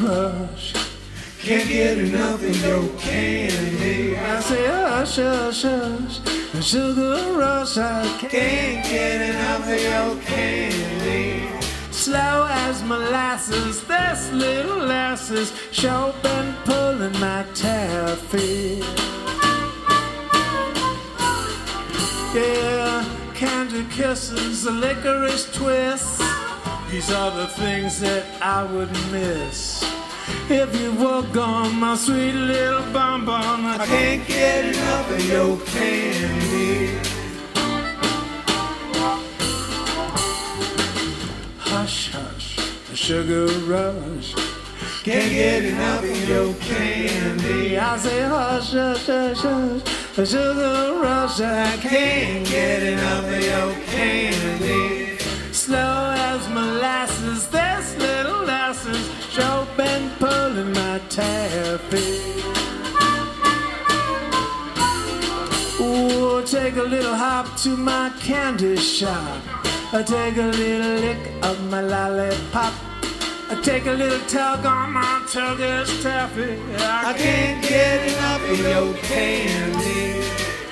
rush. Can't get enough of your candy. I say hush, hush, hush, the sugar rush. I Can't get enough of your candy. slow as molasses, this little lass's sure been pulling my taffy. Yeah, candy kisses, a licorice twist. These are the things that I would miss if you were gone, my sweet little bonbon. I can't get enough of your candy. Hush, hush, a sugar rush. Can't get enough of your candy. I say hush, hush, hush, hush, a sugar rush. I Can't get enough of your candy. slow as molasses, this little lass's sure been pulling my taffy. Ooh, take a little hop to my candy shop. I take a little lick of my lollipop. I take a little tug on my Turkish taffy. I can't get enough of your candy.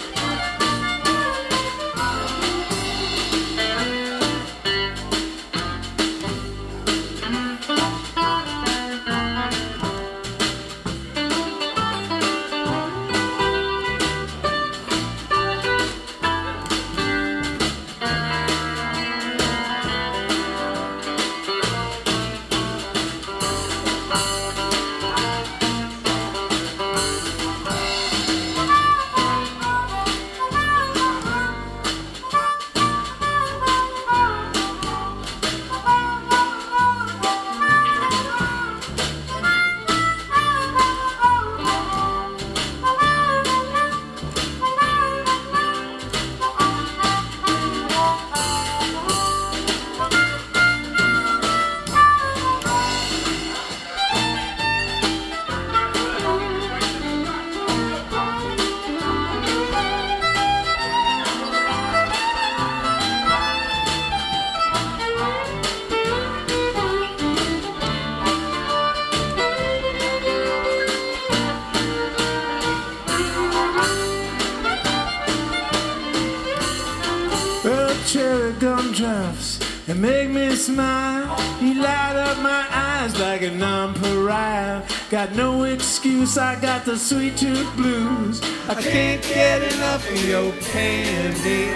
Cherry gumdrops and make me smile. You light up my eyes like a non-pariah. Got no excuse, I got the sweet tooth blues. I can't get enough of your candy.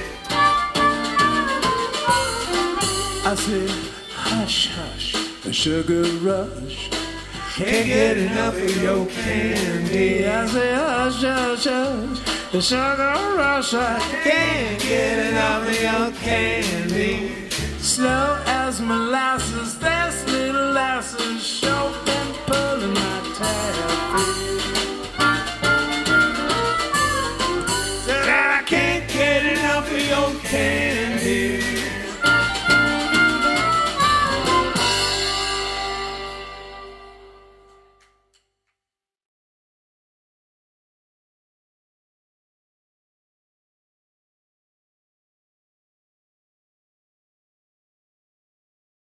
I say hush, hush, a sugar rush. Can't get enough of your candy. I say hush, hush, hush, the sugar rush. I Can't get enough of your candy. slow as molasses, this little lass's sure